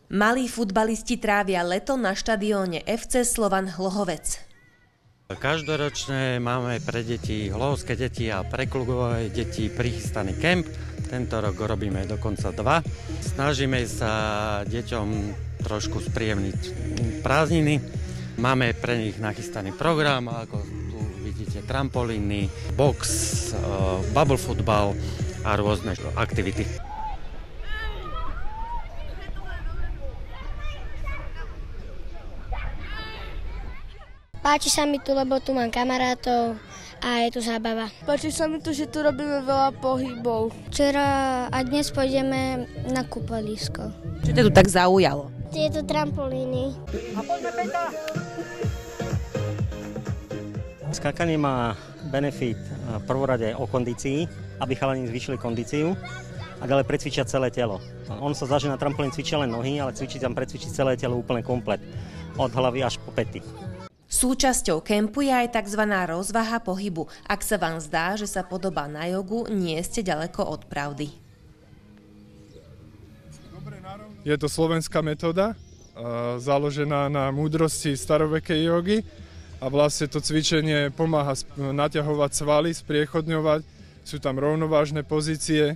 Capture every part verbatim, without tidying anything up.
Malí futbalisti trávia leto na štadióne ef cé Slovan Hlohovec. Každoročne máme pre deti, hlohovské deti a pre klubové deti prichystaný kemp. Tento rok robíme dokonca dva. Snažíme sa deťom trošku spríjemniť prázdniny. Máme pre nich nachystaný program, ako tu vidíte, trampolíny, box, bubble football a rôzne aktivity. Páči sa mi tu, lebo tu mám kamarátov a je tu zábava. Páči sa mi tu, že tu robíme veľa pohybov. Včera a dnes pôjdeme na kúpalisko. Čo ťa tu tak zaujalo? Tieto trampolíny. A poďme Peťa! Skákanie má benefit v prvorade o kondícii, aby chalani zvýšili kondíciu a ďalej precvičia celé telo. On sa zdá, že na trampolín cvičia len nohy, ale cvičí tam precvičiť celé telo úplne komplet. Od hlavy až po pety. Súčasťou kempu je aj tzv. Rozvaha pohybu. Ak sa vám zdá, že sa podobá na jogu, nie ste ďaleko od pravdy. Je to slovenská metóda, založená na múdrosti starovekej jogy a vlastne to cvičenie pomáha naťahovať svaly, spriechodňovať, sú tam rovnovážne pozície.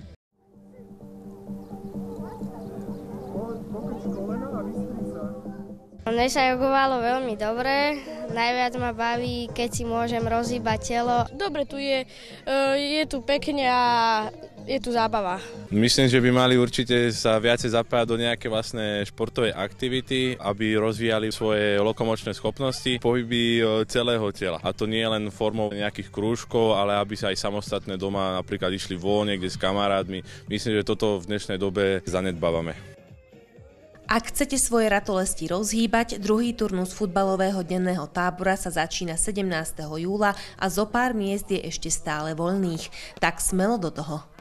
Mne sa jogovalo veľmi dobre, najviac ma baví, keď si môžem rozhýbať telo. Dobre tu je, je tu pekne a je tu zábava. Myslím, že by mali určite sa viacej zapájať do nejaké vlastné športové aktivity, aby rozvíjali svoje lokomočné schopnosti, pohyby celého tela. A to nie je len formou nejakých krúžkov, ale aby sa aj samostatne doma napríklad išli von niekde s kamarátmi. Myslím, že toto v dnešnej dobe zanedbávame. Ak chcete svoje ratolesti rozhýbať, druhý turnus futbalového denného tábora sa začína sedemnásteho júla a zo pár miest je ešte stále voľných. Tak smelo do toho.